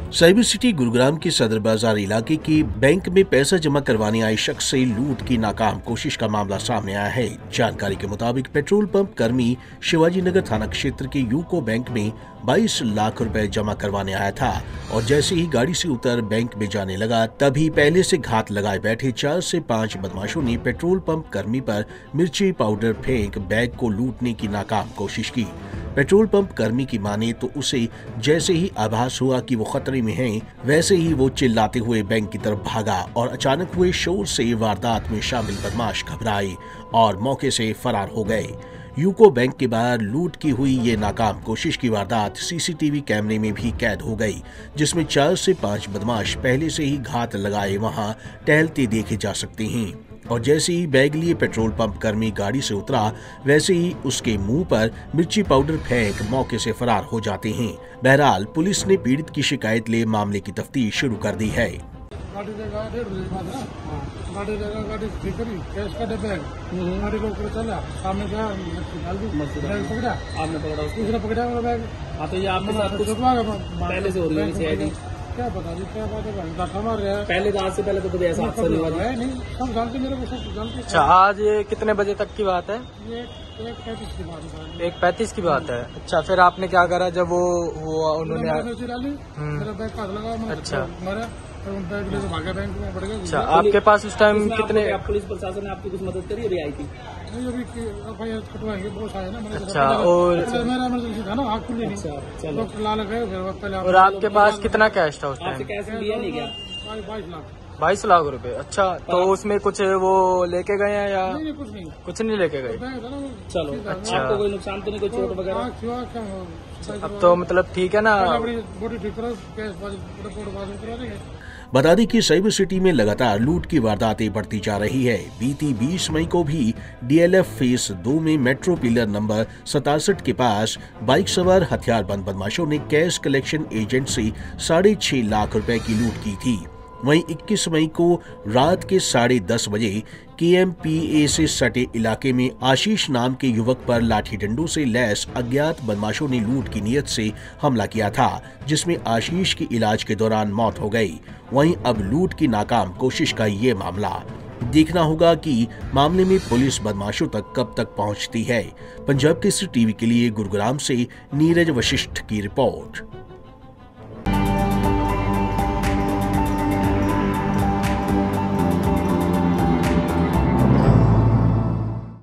Cyber city Gurugram के सदर बाजार इलाके की बैंक में पैसा जमा करवाने आए शख्स से लूट की नाकाम कोशिश का मामला सामने आया है। जानकारी के मुताबिक पेट्रोल पंप कर्मी शिवाजी नगर थाना क्षेत्र के यूको बैंक में 22 लाख रुपए जमा करवाने आया था और जैसे ही गाड़ी से उतर बैंक में जाने लगा तभी पहले से घात लगाए बैठे 4 से 5 बदमाशों ने पेट्रोल पंप कर्मी पर मिर्ची पाउडर फेंक बैग को लूटने की नाकाम कोशिश की। पेट्रोल पंप कर्मी की माने तो उसे जैसे ही आभास हुआ कि वो खतरे में है, वैसे ही वो चिल्लाते हुए बैंक की तरफ भागा और अचानक हुए शोर से वारदात में शामिल बदमाश घबराए और मौके से फरार हो गए। यूको बैंक के बाहर लूट की हुई ये नाकाम कोशिश की वारदात सीसीटीवी कैमरे में भी कैद हो गई, जिसमें 4 से 5 बदमाश पहले से ही घात लगाए वहां टहलते देखे जा सकते हैं और जैसे ही बैग लिए पेट्रोल पंप कर्मी गाड़ी से उतरा वैसे ही उसके मुंह पर मिर्ची पाउडर फेंक मौके से फरार हो जाते हैं। बहरहाल पुलिस ने पीड़ित की शिकायत ले मामले की तफ्तीश शुरू कर दी है। क्या पता नहीं क्या बात है, पहले आज से पहले तो कभी ऐसा अक्सर नहीं हुआ है। नहीं सब जानते, मेरे को सब जानते। अच्छा, आज ये कितने बजे तक की बात है? ये 1:35 की बात है। 1:35 की बात है। अच्छा, फिर आपने क्या करा जब वो हुआ? उन्होंने मेरा बैग काट लगा। अच्छा, बैग लेकर भागा, बैंक में पड़ गया। अच्छा, आपके पास उस टाइम कितने? पुलिस प्रशासन ने आपकी कुछ मदद करी? अभी आई थी? नहीं, अभी FIR कटवाएंगे, बहुत आए ना। अच्छा, और मेरा इमरजेंसी था ना, आग खुली नहीं। अच्छा, डॉक्टर लाल गए पहले। और आपके पास कितना कैश था उस टाइम? कैश लिया नहीं क्या? 22 लाख रुपए। अच्छा, तो उसमें कुछ वो लेके गए हैं या? नहीं, कुछ नहीं लेके गए। चलो, अच्छा, आपको कोई नुकसान तो नहीं, कोई चोट वगैरह? अब तो मतलब ठीक है ना? बता दें कि साइबर सिटी में लगातार लूट की वारदातें बढ़ती जा रही है। बीती 20 मई को भी DLF फेज 2 में मेट्रो पिलर नंबर 67 के पास बाइक सवार हथियारबंद बदमाशों ने कैश कलेक्शन एजेंट से 6.5 लाख रुपए की लूट की थी। वहीं 21 मई को रात के 10:30 बजे KMPA से सटे इलाके में आशीष नाम के युवक पर लाठी डंडों से लैस अज्ञात बदमाशों ने लूट की नीयत से हमला किया था, जिसमें आशीष की इलाज के दौरान मौत हो गई। वहीं अब लूट की नाकाम कोशिश का ये मामला। देखना होगा कि मामले में पुलिस बदमाशों तक कब तक पहुंचती है। पंजाब केसरी टीवी के लिए गुरुग्राम से नीरज वशिष्ठ की रिपोर्ट।